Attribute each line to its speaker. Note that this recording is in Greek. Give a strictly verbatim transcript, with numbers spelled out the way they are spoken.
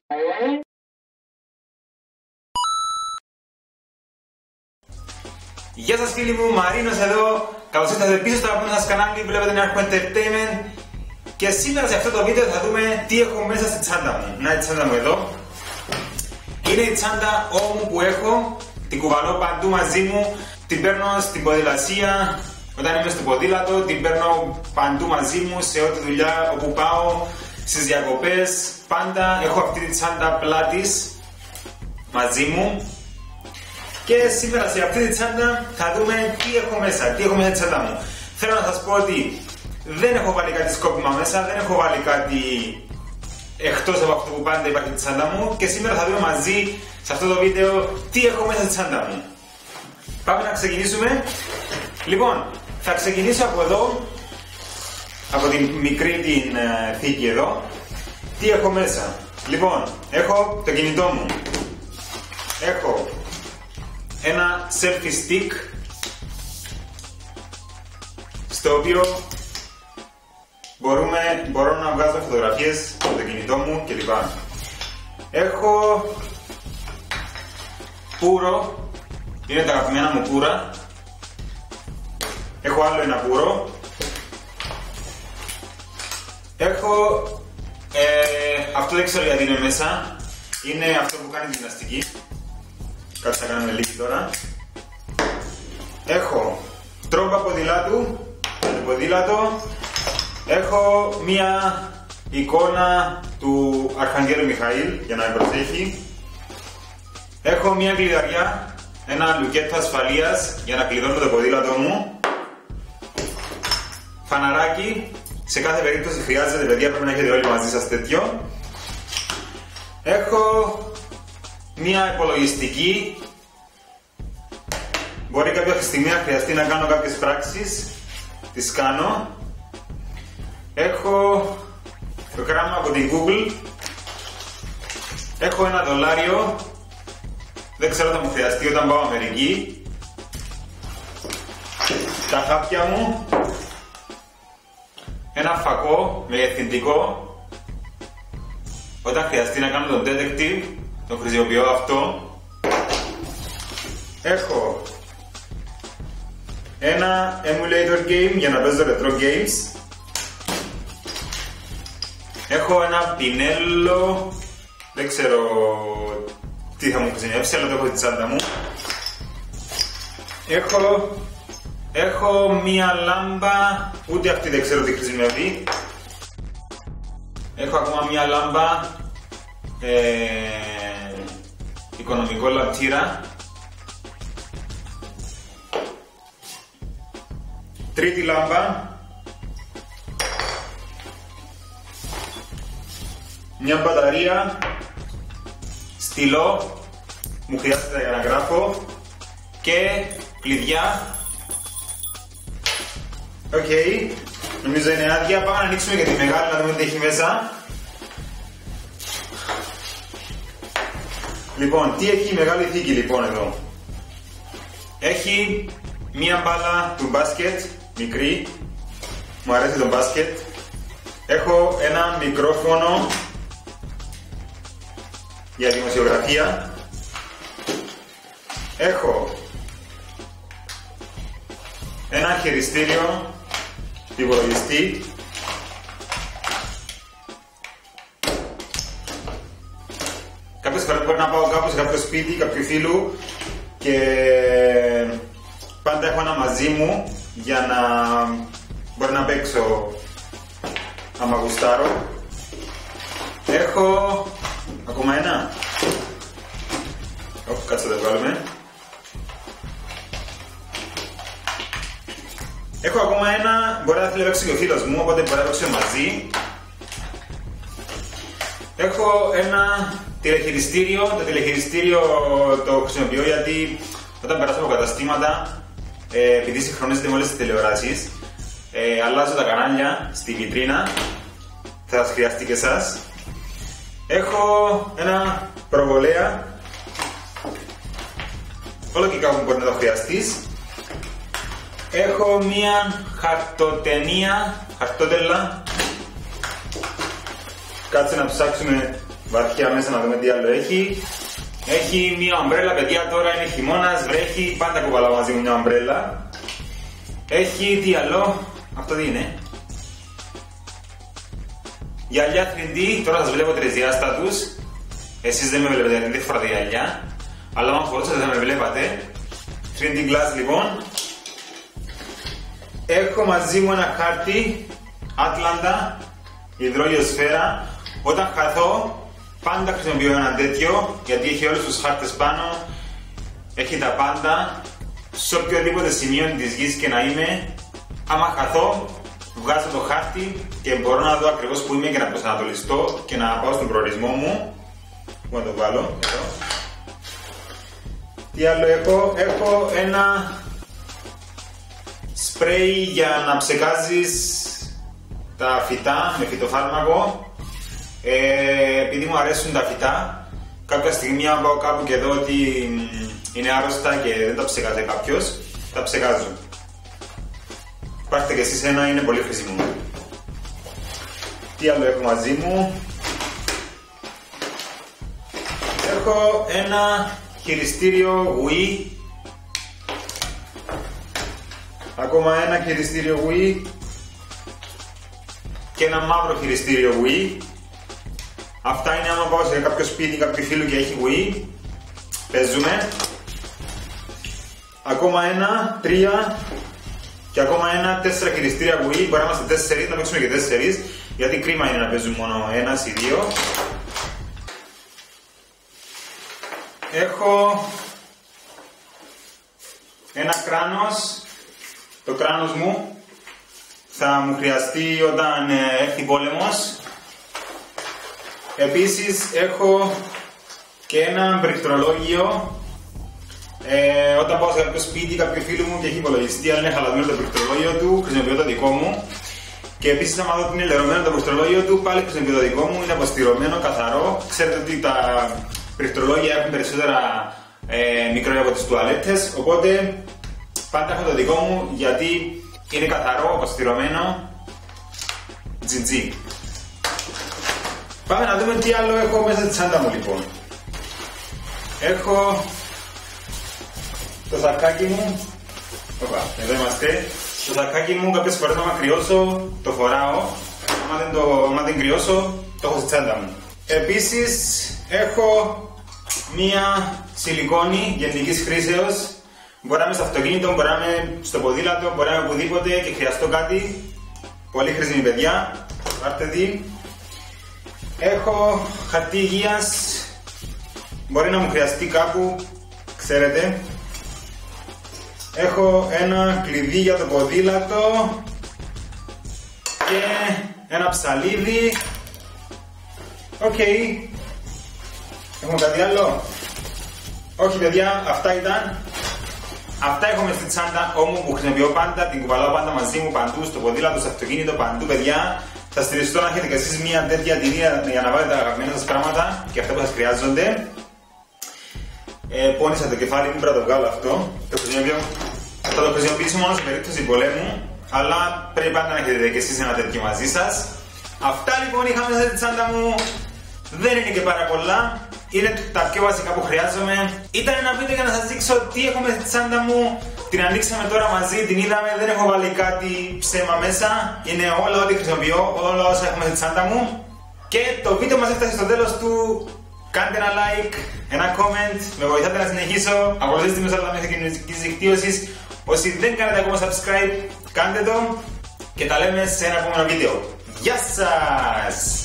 Speaker 1: Γεια σας φίλοι μου, Μαρίνος εδώ. Καλώς ήρθατε πίσω στο αγαπημένο σας κανάλι, βλέπετε Νεάρχο Entertainment. Και σήμερα σε αυτό το βίντεο θα δούμε τι έχω μέσα στη τσάντα μου. Να, η τσάντα μου εδώ. Είναι η τσάντα όμου που έχω, την κουβαλώ παντού μαζί μου, την παίρνω στην ποδηλασία, όταν είμαι στο ποδήλατο, την παίρνω παντού μαζί μου σε ό,τι δουλειά όπου πάω, στις διακοπές, πάντα έχω αυτή τη τσάντα πλάτης μαζί μου. Και σήμερα σε αυτή τη τσάντα θα δούμε τι έχω μέσα, τι έχω μέσα στη τσάντα μου. Θέλω να σας πω ότι δεν έχω βάλει κάτι σκόπιμα μέσα, δεν έχω βάλει κάτι εκτός από αυτό που πάντα υπάρχει στη τσάντα μου και σήμερα θα δούμε μαζί σε αυτό το βίντεο τι έχω μέσα στη τσάντα μου. Πάμε να ξεκινήσουμε. Λοιπόν, θα ξεκινήσω από εδώ, από την μικρή την uh, θήκη εδώ. Τι έχω μέσα. Λοιπόν, έχω το κινητό μου. Έχω ένα selfie stick στο οποίο μπορούμε, μπορώ να βγάζω φωτογραφίες από το κινητό μου κλπ. Έχω πουρο, είναι τα αγαπημένα μου πουρα. Έχω άλλο ένα πουρο. Έχω ε, αυτό δεν ξέρω γιατί είναι μέσα. Είναι αυτό που κάνει γυμναστική. Κάτσε να κάνουμε λίγη τώρα. Έχω τρόμπα ποδηλάτου, ποδήλατο. Έχω μία εικόνα του Αρχαγγέλου Μιχαήλ για να με προσέχει. Έχω μία κλειδαριά, ένα λουκέτο ασφαλείας για να κλειδώνω το ποδήλατο μου. Φαναράκι, σε κάθε περίπτωση χρειάζεται, παιδιά, πρέπει να έχετε όλοι μαζί σας τέτοιο. Έχω μία υπολογιστική. Μπορεί κάποια στιγμή να χρειαστεί να κάνω κάποιες πράξεις, τις κάνω. Έχω το γράμμα από την Google. Έχω ένα δολάριο. Δεν ξέρω αν θα μου χρειαστεί όταν πάω Αμερική. Τα χάπια μου. Ένα φακό με ευθυντικό. Όταν χρειαστεί να κάνω τον detective, το χρησιμοποιώ αυτό. Έχω ένα emulator game για να παίζω retro games. Έχω ένα πινέλο, δεν ξέρω τι θα μου χρησιμεύσει, αλλά το έχω στη τσάντα μου. Έχω, έχω μία λάμπα, ούτε αυτή δεν ξέρω τι χρησιμεύει. Έχω ακόμα μία λάμπα, ε, οικονομικό λαμπτήρα. Τρίτη λάμπα. Μια μπαταρία, στυλό, μου χρειάζεται για να γράφω και κλειδιά. Οκ, okay. Νομίζω είναι άδεια. Πάμε να ανοίξουμε και τη μεγάλη να δούμε τι έχει μέσα. Λοιπόν, τι έχει η μεγάλη θήκη λοιπόν εδώ. Έχει μία μπάλα του μπάσκετ, μικρή. Μου αρέσει το μπάσκετ. Έχω ένα μικρόφωνο για δημοσιογραφία. Έχω ένα χειριστήριο υπολογιστή. Κάποιες φορές μπορεί να πάω κάπου σε κάποιο σπίτι, κάποιου φίλου και πάντα έχω ένα μαζί μου για να μπορεί να παίξω άμα γουστάρω. Έχω ακόμα ένα. Όχι, κάτσε να το βγάλουμε. Έχω ακόμα ένα, μπορεί να θέλει να παίξει και ο φίλος μου, οπότε μπορεί να παίξουμε μαζί. Έχω ένα τηλεχειριστήριο. Το τηλεχειριστήριο το χρησιμοποιώ γιατί όταν περάσω από καταστήματα, ε, επειδή συγχρονίζεται με όλες τις τηλεοράσεις, ε, αλλάζω τα κανάλια στη βιτρίνα. Θα σας χρειαστεί και εσάς. Έχω ένα προβολέα. Όλο και κάπου μπορεί να το χρειαστείς. Έχω μία χαρτοτενία, χαρτότελα. Κάτσε να ψάξουμε βαθιά μέσα να δούμε τι άλλο έχει. Έχει μια ομπρέλα, παιδιά, τώρα είναι χειμώνας, βρέχει, πάντα κουβαλάω μαζί μου μια ομπρέλα. Έχει τι άλλο, αυτό τι είναι? Γυαλιά θρι ντι, τώρα σας βλέπω τρισδιάστατους. Εσείς δεν με βλέπετε γιατί δεν φοράτε γυαλιά, αλλά αν φορούσατε θα με βλέπατε. θρι ντι glass λοιπόν. Έχω μαζί μου ένα χάρτη Άτλαντα, υδρόγειο σφαίρα. Όταν χαθώ πάντα χρησιμοποιώ ένα τέτοιο, γιατί έχει όλους τους χάρτες πάνω, έχει τα πάντα. Σε οποιοδήποτε σημείο της γης και να είμαι, άμα χαθώ, βγάζω το χάρτη και μπορώ να δω ακριβώς που είμαι και να προσανατολιστώ και να πάω στον προορισμό μου. Πού να το βάλω, εδώ. Τι άλλο έχω? Έχω ένα σπρέι για να ψεκάζεις τα φυτά με φυτοφάρμακο. Ε, επειδή μου αρέσουν τα φυτά, κάποια στιγμή αν πάω κάπου και δω ότι είναι άρρωστα και δεν τα ψεκάζει κάποιος, τα ψεκάζω. Πάρτε και εσείς ένα, είναι πολύ χρήσιμο. Τι άλλο έχω μαζί μου? Έχω ένα χειριστήριο Wii. Ακόμα ένα χειριστήριο Wii. Και ένα μαύρο χειριστήριο Wii. Αυτά είναι άμα πάω σε κάποιο σπίτι, κάποιο φίλο και έχει Wii. Παίζουμε. Ακόμα ένα, τρία. Και ακόμα ένα, τέσσερα χειριστήρια Wii. Μπορεί να είμαστε τέσσερις, να παίξουμε και τέσσερις. Γιατί κρίμα είναι να παίζουν μόνο ένας ή δύο. Έχω ένα κράνος. Το κράνος μου θα μου χρειαστεί όταν έρθει πόλεμος. Επίσης έχω και ένα πληκτρολόγιο. Ε, όταν πάω σε κάποιο σπίτι, κάποιο φίλο μου και έχει υπολογιστή, αλλά είναι χαλασμένο το πληκτρολόγιο του, χρησιμοποιώ το δικό μου. Και επίσης, άμα δω ότι είναι λερωμένο το πληκτρολόγιο του, πάλι χρησιμοποιώ το δικό μου, είναι αποστηρωμένο, καθαρό. Ξέρετε ότι τα πληκτρολόγια έχουν περισσότερα ε, μικρό από τις τουαλέτες, οπότε πάντα έχω το δικό μου γιατί είναι καθαρό, αποστηρωμένο. τζι τζι. Πάμε να δούμε τι άλλο έχω μέσα στη τσάντα μου λοιπόν. Έχω το σακάκι μου. Οπα, εδώ είμαστε. Το σακάκι μου κάποιες φορές άμα κρυώσω το φοράω. Άμα δεν, το, άμα δεν κρυώσω το έχω στη τσάντα μου. Επίσης έχω μία σιλικόνη γενικής χρήσεως. Μπορεί να είμαι στο αυτοκίνητο, μπορεί να είμαι στο ποδήλατο, μπορεί να είμαι οπουδήποτε και χρειαστώ κάτι. Πολύ χρήσιμη παιδιά. Πάρτε τι. Έχω χαρτί υγείας. Μπορεί να μου χρειαστεί κάπου, ξέρετε. Έχω ένα κλειδί για το ποδήλατο και ένα ψαλίδι. Οκ. Okay. Έχουμε κάτι άλλο? Όχι παιδιά, αυτά ήταν. Αυτά έχω μες στη τσάντα μου που χρησιμοποιώ πάντα, την κουβαλάω πάντα μαζί μου παντού, στο ποδήλατο, στο αυτοκίνητο, παντού παιδιά. Θα στηριστώ να έχετε και εσείς μια τέτοια ταινία για να βάλετε τα αγαπημένα σας πράγματα και αυτά που σας χρειάζονται. Ε, πόνισα το κεφάλι μου, πρέπει να το βγάλω αυτό. Το χρησιμοποιώ. Θα το χρησιμοποιήσω μόνο σε περίπτωση πολέμου, αλλά πρέπει πάντα να έχετε και εσείς ένα τέτοιο μαζί σας. Αυτά λοιπόν είχα μέσα στη τσάντα μου. Δεν είναι και πάρα πολλά. Είναι τα πιο βασικά που χρειάζομαι. Ήταν ένα βίντεο για να σας δείξω τι έχω μέσα στη τσάντα μου. Την ανοίξαμε τώρα μαζί, την είδαμε, δεν έχω βάλει κάτι ψέμα μέσα. Είναι όλα ό,τι χρησιμοποιώ, όλα όσα έχω μέσα στη τσάντα μου. Και το βίντεο μας έφτασε στο τέλος του. Κάντε ένα like, ένα comment, με βοηθάτε να συνεχίσω. Ακολουθήστε με σε όλα τα μέσα κοινωνικής δικτύωσης. Όσοι δεν κάνετε ακόμα subscribe, κάντε το. Και τα λέμε σε ένα επόμενο βίντεο. Γεια σας!